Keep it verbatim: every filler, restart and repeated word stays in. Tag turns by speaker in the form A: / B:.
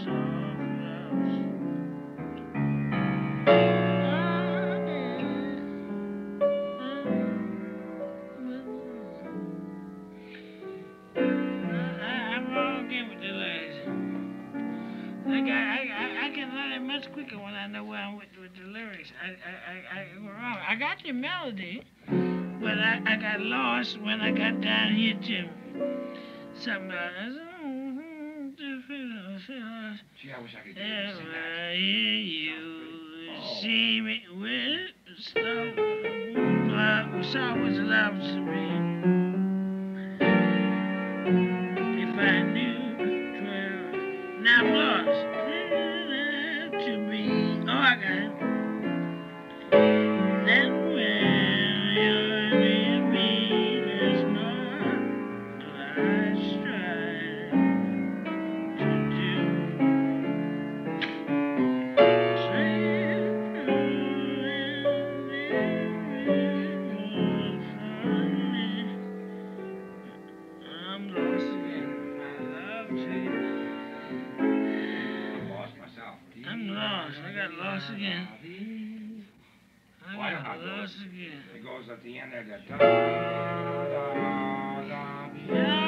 A: Much quicker when I know where I'm with, with the lyrics. I, I, I, I go wrong. I got the melody, but I, I got lost when I got down here to something else.
B: Gee, I wish I could do
A: yeah,
B: sing
A: well,
B: that.
A: you
B: Oh.
A: see me with slow love, song was love to me. If I knew twelve, now I'm lost. To me, oh, I got it. Then when you're with me, there's more I strive to do. Say true and I'm lost again. My love to you. I'm lost. I got lost again. I
B: Why
A: got
B: not
A: lost
B: those?
A: again.
B: It goes at the end there. That da, da, da, da, da.